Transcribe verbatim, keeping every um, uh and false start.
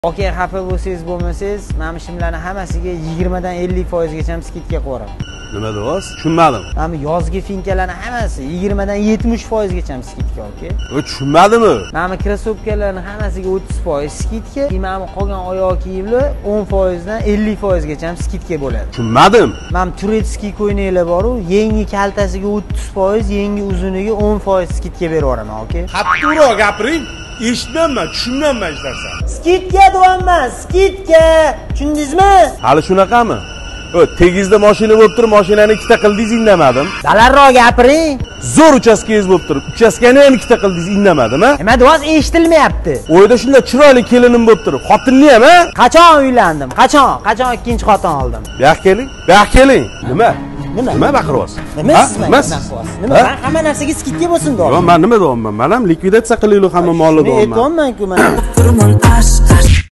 Okey, xafa bo'lsangiz bo'lmasangiz, mana shimlarni hammasiga yigirma dan ellik foiz gacha skidka qo'yaman. Nima deyapsiz? Tushunmadim. Mana yozgi finkalarning hammasi yigirma dan yetmish foiz gacha skidka, okey? O tushunmadimi? Mana krossovkalarning hammasiga o'ttiz foiz skidka, mana qolgan oyoq kiyimlar o'n foiz dan ellik foiz gacha skidka bo'ladi. Tushunmadim. Mana turetskiy ko'ylaklar bor-ku, yangi kaltasiga o'ttiz foiz, yangi uzuniga o'n foiz skidka berib yuboraman, okey? Qattiqroq gapiring. Eshitmayman, tushunmayman hech narsa. Skidka deyapman, skidka. Tushundingizmi? Hali shunaqami? O tegizda mashina bo'lib turib, mashinani ikkita qildingiz, indamadim. Balandroq gapiring. Zo'r uchastkangiz bo'lib turib, uchastkani ham ikkita qildingiz, indamadimi? Nima deyapsiz? Eshitilmayapti. O'yda shunda chiroyli kelinim bo'lib turib, xotinni ham, ha? Qachon uylandim? Qachon? Qachon ikkinchi xotin oldim? Bu yoqqa keling. Bu yoqqa keling. Nima? Nima? Nima baqiryapsiz? Nima siz menga baqiryapsiz? Nima? Men hamma narsaga skidka bo'lsin deyapman. Yo'q, men nima deyapman? Men ham likvidatsiya qilaylik hamma molni deyapman. Aytolmayman-ku men.